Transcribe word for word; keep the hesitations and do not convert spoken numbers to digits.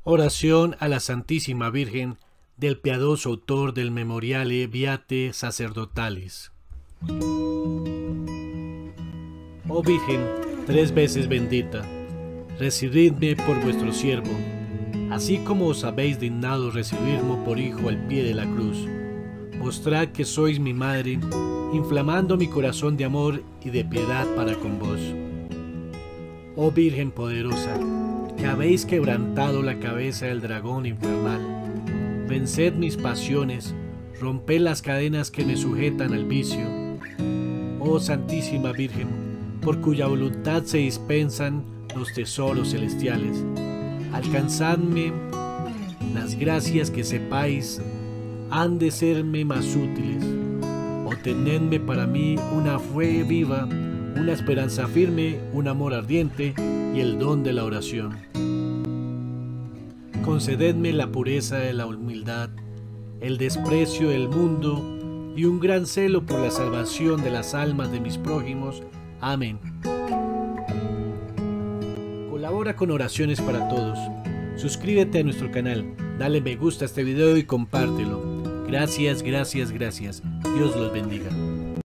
Oración a la Santísima Virgen del piadoso autor del Memoriale Beate Sacerdotales. Oh Virgen, tres veces bendita, recibidme por vuestro siervo, así como os habéis dignado recibirme por hijo al pie de la cruz. Mostrad que sois mi madre, inflamando mi corazón de amor y de piedad para con vos. Oh Virgen poderosa, que habéis quebrantado la cabeza del dragón infernal, venced mis pasiones, romped las cadenas que me sujetan al vicio. Oh Santísima Virgen, por cuya voluntad se dispensan los tesoros celestiales, alcanzadme las gracias que sepáis han de serme más útiles, o tenedme para mí una fe viva, una esperanza firme, un amor ardiente y el don de la oración. Concededme la pureza de la humildad, el desprecio del mundo y un gran celo por la salvación de las almas de mis prójimos. Amén. Colabora con oraciones para todos. Suscríbete a nuestro canal, dale me gusta a este video y compártelo. Gracias, gracias, gracias. Dios los bendiga.